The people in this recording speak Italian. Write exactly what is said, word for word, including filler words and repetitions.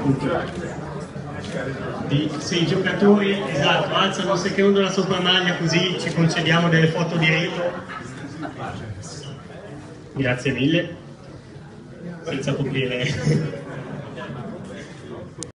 appunto di sei giocatori, esatto, alzano un secondo la sopra maglia così ci concediamo delle foto di rito. Grazie mille, senza coprire